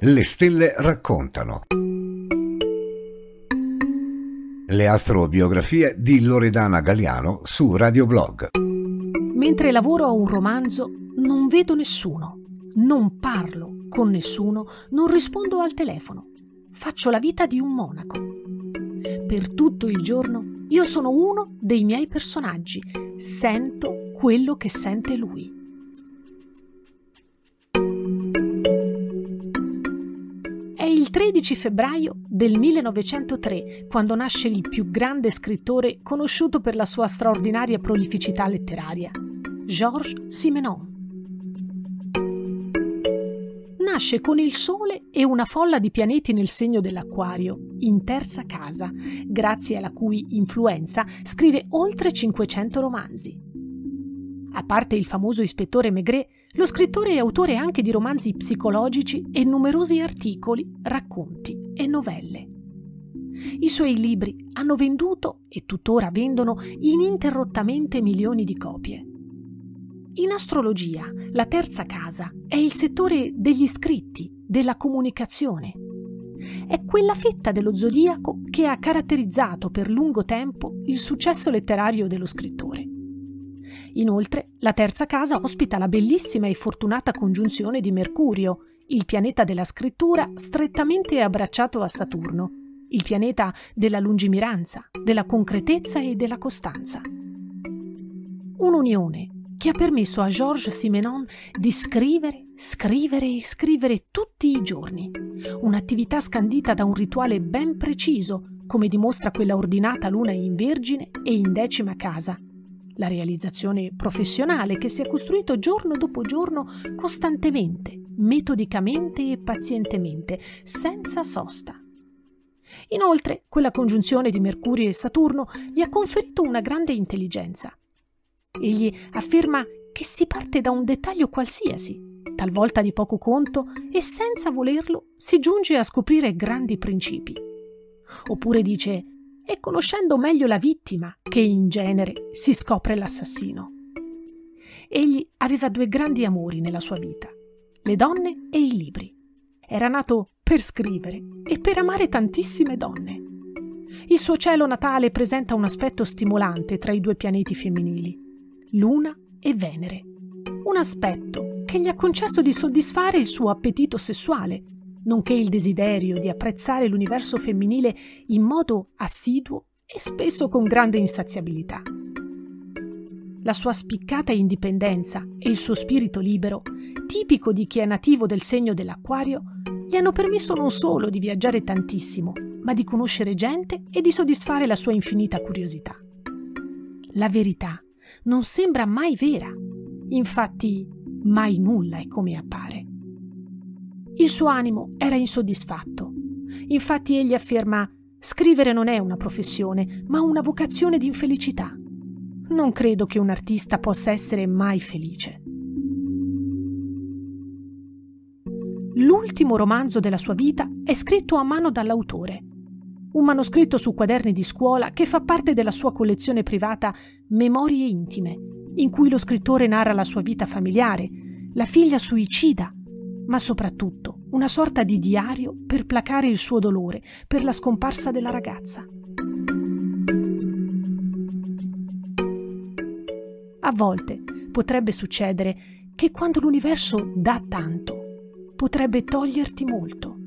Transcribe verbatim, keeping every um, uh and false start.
Le stelle raccontano. Le astrobiografie di Loredana Galliano su Radioblog. Mentre lavoro a un romanzo non vedo nessuno, non parlo con nessuno, non rispondo al telefono. Faccio la vita di un monaco. Per tutto il giorno io sono uno dei miei personaggi. Sento quello che sente lui. È il tredici febbraio del millenovecentotre, quando nasce il più grande scrittore conosciuto per la sua straordinaria prolificità letteraria, Georges Simenon. Nasce con il Sole e una folla di pianeti nel segno dell'Acquario, in terza casa, grazie alla cui influenza scrive oltre cinquecento romanzi. A parte il famoso ispettore Maigret, lo scrittore è autore anche di romanzi psicologici e numerosi articoli, racconti e novelle. I suoi libri hanno venduto e tuttora vendono ininterrottamente milioni di copie. In astrologia, la terza casa è il settore degli scritti, della comunicazione. È quella fetta dello zodiaco che ha caratterizzato per lungo tempo il successo letterario dello scrittore. Inoltre, la terza casa ospita la bellissima e fortunata congiunzione di Mercurio, il pianeta della scrittura strettamente abbracciato a Saturno, il pianeta della lungimiranza, della concretezza e della costanza. Un'unione che ha permesso a Georges Simenon di scrivere, scrivere e scrivere tutti i giorni. Un'attività scandita da un rituale ben preciso, come dimostra quella ordinata luna in Vergine e in decima casa. La realizzazione professionale che si è costruito giorno dopo giorno, costantemente, metodicamente e pazientemente, senza sosta. Inoltre, quella congiunzione di Mercurio e Saturno gli ha conferito una grande intelligenza. Egli afferma che si parte da un dettaglio qualsiasi, talvolta di poco conto, e senza volerlo si giunge a scoprire grandi principi. Oppure dice: è conoscendo meglio la vittima che in genere si scopre l'assassino. Egli aveva due grandi amori nella sua vita: le donne e i libri. Era nato per scrivere e per amare tantissime donne. Il suo cielo natale presenta un aspetto stimolante tra i due pianeti femminili, Luna e Venere. Un aspetto che gli ha concesso di soddisfare il suo appetito sessuale, nonché il desiderio di apprezzare l'universo femminile in modo assiduo e spesso con grande insaziabilità. La sua spiccata indipendenza e il suo spirito libero, tipico di chi è nativo del segno dell'Acquario, gli hanno permesso non solo di viaggiare tantissimo, ma di conoscere gente e di soddisfare la sua infinita curiosità. La verità non sembra mai vera, infatti mai nulla è come appare. Il suo animo era insoddisfatto. Infatti egli afferma: scrivere non è una professione, ma una vocazione di infelicità. Non credo che un artista possa essere mai felice. L'ultimo romanzo della sua vita è scritto a mano dall'autore. Un manoscritto su quaderni di scuola che fa parte della sua collezione privata Memorie intime, in cui lo scrittore narra la sua vita familiare, la figlia suicida, ma soprattutto una sorta di diario per placare il suo dolore per la scomparsa della ragazza. A volte potrebbe succedere che quando l'universo dà tanto, potrebbe toglierti molto.